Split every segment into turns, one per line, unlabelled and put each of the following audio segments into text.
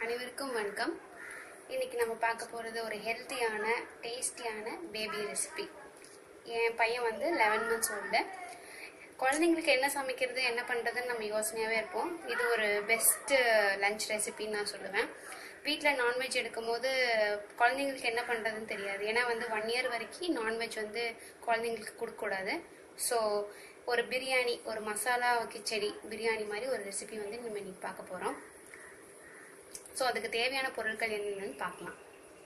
அனைவருக்கும் வணக்கம். இன்னைக்கு நம்ம பார்க்க போகிறது ஒரு ஹெல்த்தியான டேஸ்டியான பேபி ரெசிபி. என் பையன் வந்து 11 months ஓல்டு. குழந்தைங்களுக்கு என்ன சமைக்கிறது என்ன பண்ணுறதுன்னு நம்ம யோசனையாகவே இருப்போம். இது ஒரு பெஸ்ட்டு லஞ்ச் ரெசிபின்னு நான் சொல்லுவேன். வீட்டில் நான்வெஜ் எடுக்கும் போது குழந்தைங்களுக்கு என்ன பண்ணுறதுன்னு தெரியாது. ஏன்னா வந்து 1 year வரைக்கும் நான்வெஜ் வந்து குழந்தைங்களுக்கு கொடுக்கக்கூடாது. ஸோ ஒரு பிரியாணி, ஒரு மசாலா கிச்சடி பிரியாணி மாதிரி ஒரு ரெசிபி வந்து நம்ம இன்னைக்கு பார்க்க போகிறோம். ஸோ அதுக்கு தேவையான பொருட்கள் என்னென்னு பார்க்கலாம்.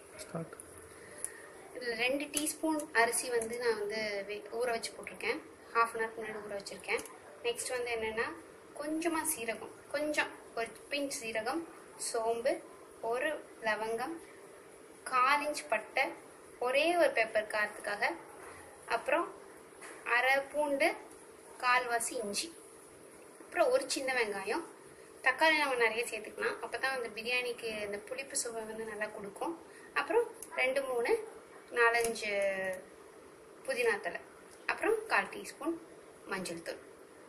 இதில் 2 teaspoon அரிசி வந்து நான் வந்து ஊற வச்சு போட்டிருக்கேன். 1/2 hour முன்னாடி ஊற வச்சுருக்கேன். நெக்ஸ்ட் வந்து என்னென்னா கொஞ்சமாக சீரகம், கொஞ்சம் ஒரு பிஞ்ச் சீரகம், சோம்பு, ஒரு லவங்கம், 1/4 inch பட்டை, ஒரே ஒரு பெப்பர் காரத்துக்காக, அப்புறம் அரை பூண்டு, 1/4 இஞ்சி, அப்புறம் ஒரு சின்ன வெங்காயம். தக்காளி நம்ம நிறைய சேர்த்துக்கலாம், அப்போ தான் அந்த பிரியாணிக்கு இந்த புளிப்பு சுவை வந்து நல்லா கொடுக்கும். அப்புறம் 2, 3, 4, 5 புதினா தலை, அப்புறம் 1/4 teaspoon மஞ்சள் தூள்.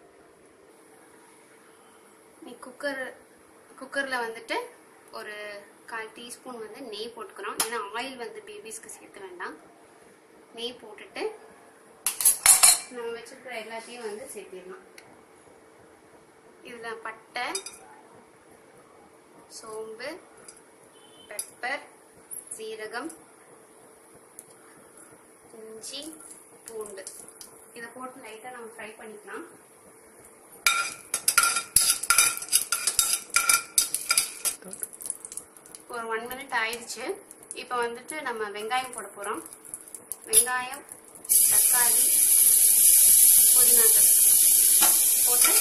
நீ குக்கரில் வந்துட்டு ஒரு 1/4 teaspoon வந்து நெய் போட்டுக்கிறோம். ஏன்னா ஆயில் வந்து பேபிஸ்க்கு சேர்த்து வேண்டாம். நெய் போட்டுட்டு நம்ம வச்சுருக்கிற எல்லாத்தையும் வந்து சேர்த்திடலாம். இதில் பட்டை, சோம்பு, பெப்பர், சீரகம், இஞ்சி, பூண்டு இதை போட்டு லைட்டாக நம்ம ஃப்ரை பண்ணிக்கலாம். ஒரு 1 minute ஆயிடுச்சு. இப்போ வந்துட்டு நம்ம வெங்காயம் போட போகிறோம். வெங்காயம், தக்காளி, புதினா போட்டு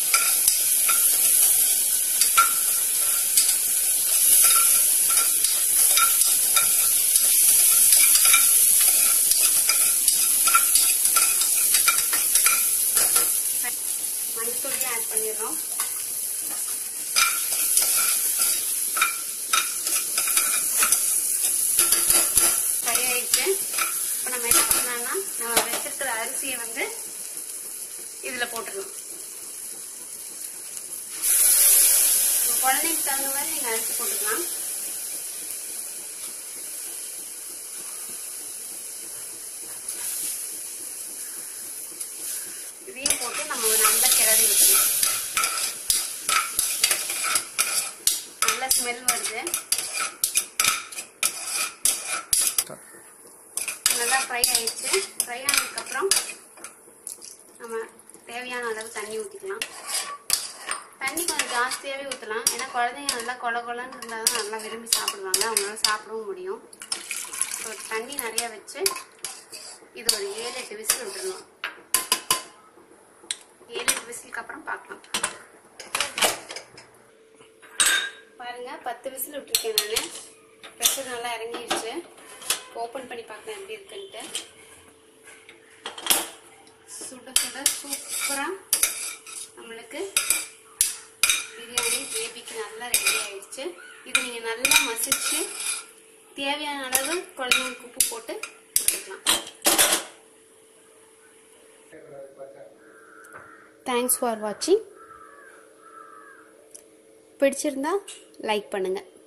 மஞ்சத்தூளையும் ஆட் பண்ணிடுறோம். ஃப்ரை ஆயிடுச்சு. இப்போ நம்ம என்ன பண்ணலாம்னா நம்ம வச்சிருக்கிற அரிசியை வந்து இதில் போட்டுடலாம். குழந்தைக்கு தகுந்த மாதிரி நீங்கள் அரிசி போட்டுக்கலாம். இதையும் போட்டு நம்ம நல்லா கிளறி விட்டுக்கலாம். நல்ல ஸ்மெல் வருது. நல்லா ஃப்ரை ஆயிடுச்சு. ஃப்ரை ஆனதுக்கப்புறம் நம்ம தேவையான அளவு தண்ணி ஊற்றிக்கலாம். தண்ணி கொஞ்சம் ஜாஸ்தியாகவே ஊற்றலாம். ஏன்னா குழந்தைங்க நல்லா கொலன்னு இருந்தால் தான் நல்லா விரும்பி சாப்பிடுவாங்க, அவங்களால சாப்பிடவும் முடியும். ஸோ தண்ணி நிறையா வச்சு இது ஒரு 7-8 விசில் விட்டுருணும். 7-8 விசிலுக்கு அப்புறம் பார்க்கலாம். பாருங்க, 10 விசில் விட்டுருக்கேன் நான். ப்ரெஷர் நல்லா இறங்கிடுச்சு. ஓப்பன் பண்ணி பார்க்கலாம் எப்படி இருக்குன்ட்டு. சுட சுட சூப்பராக நம்மளுக்கு பிரியாணி பேபிக்கு நல்லா ரெடி ஆயிடுச்சு. இது நீங்கள் நல்லா மசிச்சு தேவையான அளவு குழந்தைங்களுக்கு உப்பு போட்டு கொடுத்துக்கலாம். தேங்க்ஸ் ஃபார் வாட்சிங். பிடிச்சிருந்தா லைக் பண்ணுங்கள்.